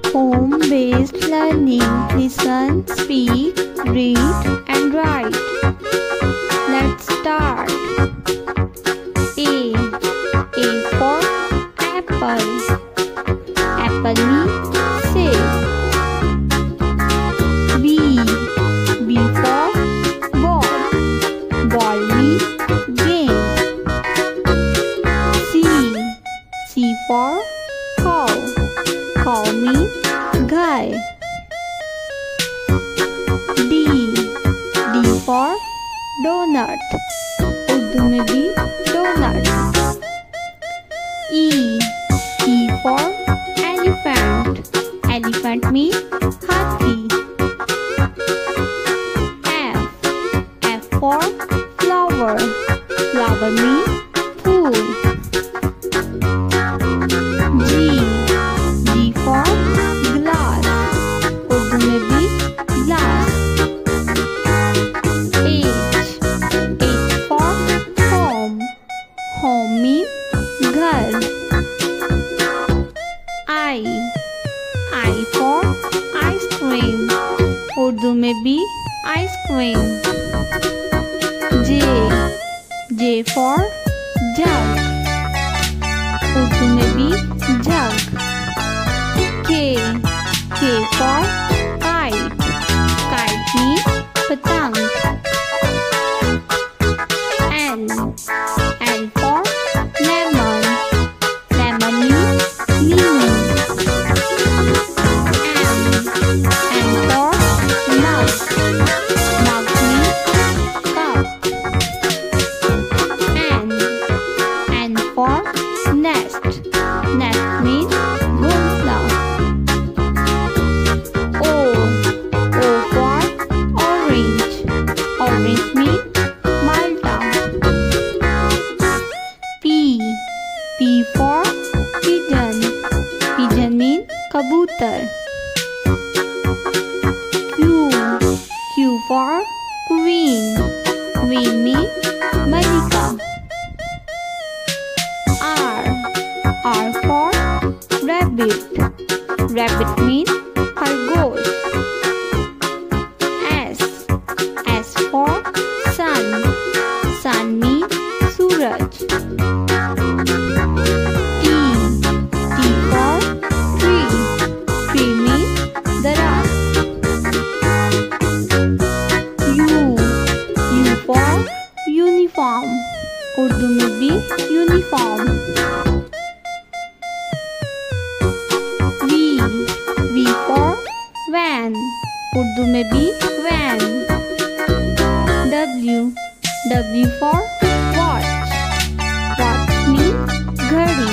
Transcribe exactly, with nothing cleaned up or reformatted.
Home-based learning. Listen, speak, read and write. Let's start. A. A for apple. Apple means save. B. B for ball. Ball means game. C. C for cow. Cow means guy. D. D for donut. Urdu में भी donut. E. E for elephant. Elephant means हाथी. F. F for flower. Flower means fool. G. G for glass. Urdu में भी glass. H. H for home. Home means घर. I. I for ice cream. Urdu में भी ice cream. J. J for jug. Urdu में भी jug. K. K for kite. Kite means पतंग. L. L for lemon. Lemon means lemon. M. M for mug. Mug means cup. N. N for nest. Nest means ghosla. O. O for orange. Orange means Malta. P. P for pigeon. Pigeon means kabutar. Q. Q for queen. Queen means Malika. R. R for rabbit. Rabbit means khargosh. S. S for sun. Sun means suraj. T. T for tree. Tree means darat. U. U for uniform. Urdu में भी uniform. V. V for van. Urdu में भी van. W. W for watch. Watch means घड़ी.